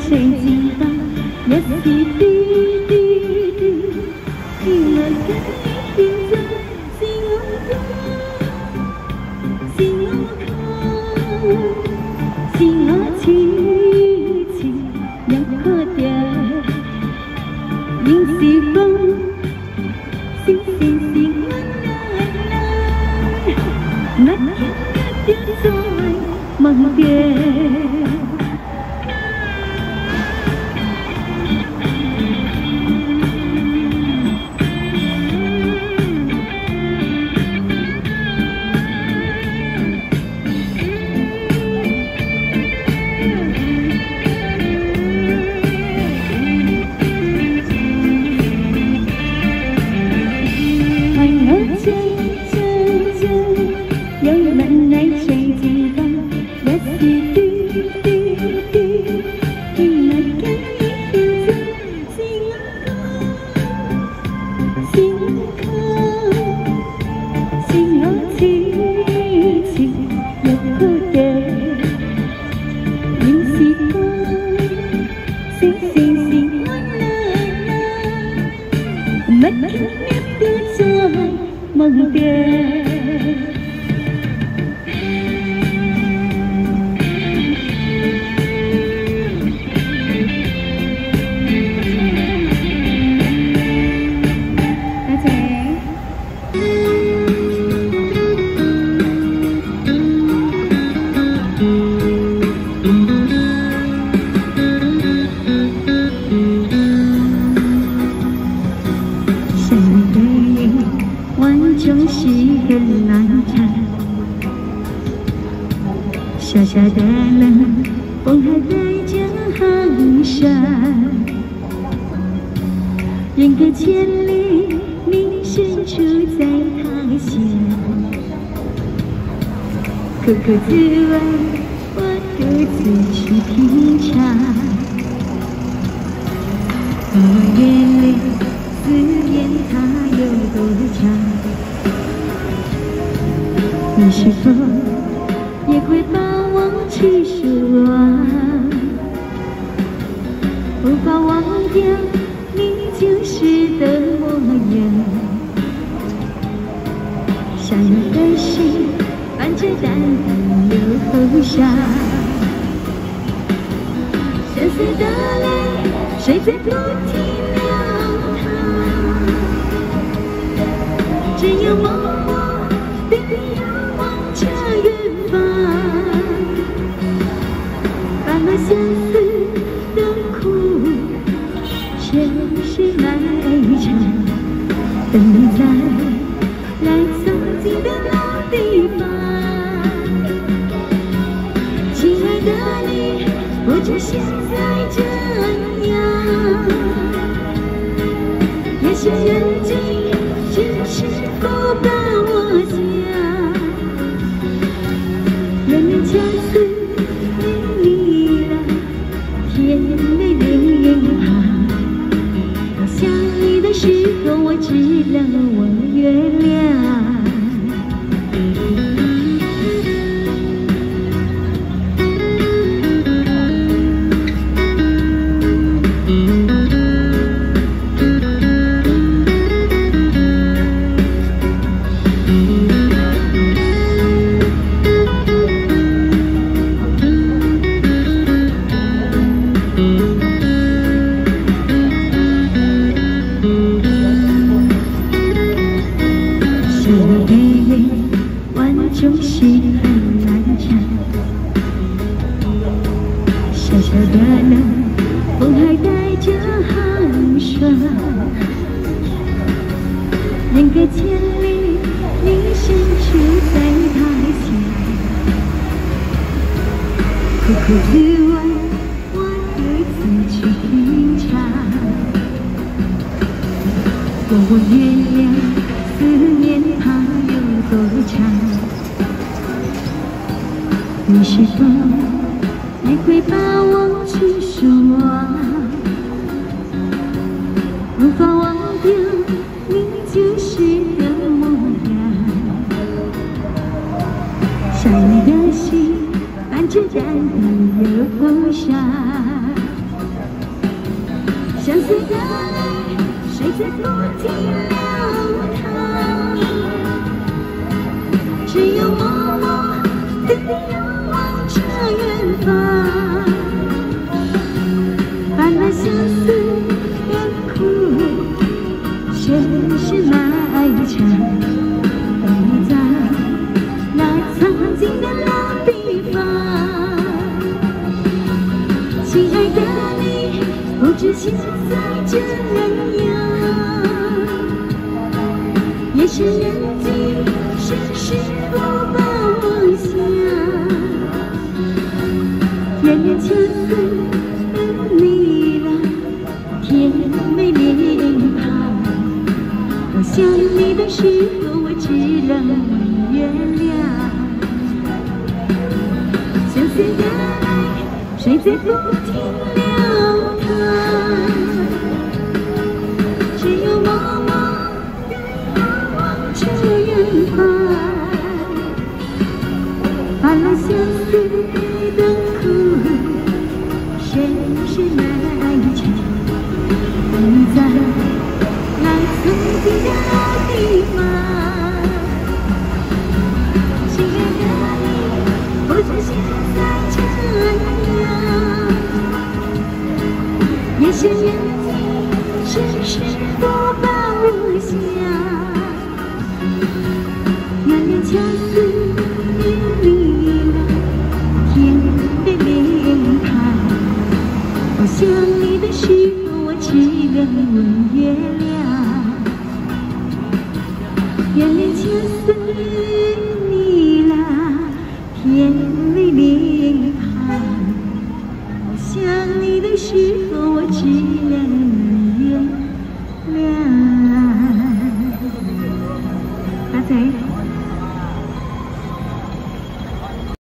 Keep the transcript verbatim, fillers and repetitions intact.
吹几把，也是滴滴滴，听我跟你听着，心我歌，心我歌，心我痴痴又可掉，仍是风，星星星我来来，那天的在梦边。 梦边。 总是很难缠，小小的冷，风还带着寒霜。人隔千里，你身处在他乡。苦苦滋味，我独自去品尝。我眼里思念它有多长？ 你是否也会把我去守望？无法忘掉你旧时的模样。相遇的心伴着淡淡又后伤，深邃的泪水在不停流淌，只有默默对你仰望着远方，把那相思的苦全是埋藏，等你再来曾经的老地方。亲爱的你，不知现在怎样？也许人间只是否把我想。 相思离了天的脸庞，我想你的时候，我知道我原谅。总是很难缠，小小的冷，风还带着寒霜。人隔千里，你身处在他乡。苦苦滋味，我独自去品尝。我我原谅，思念它有多长？ 你是否也会把我去守望？无法忘掉你旧时的模样。相遇的心伴着淡淡又后伤， 碎的泪，谁在不停流淌？只有默默地仰望着远方，伴那相思远哭，却是那一场。等你在那曾经的老地方，亲爱的你，不知现在怎样？夜深人静，是时候把我想，远远相思你了，甜美脸庞。我想你的时候，我只能问月亮。相思的泪，谁在不停流淌？只有默默地仰望着远方，伴了相思的苦，谁是那一场？你在那曾经的老地方，亲爱的你，不知现在怎样？夜深人静，是时候把我想，远远相思你了，甜的脸庞。我想你的时候，我只能问月亮。远远相思你了，甜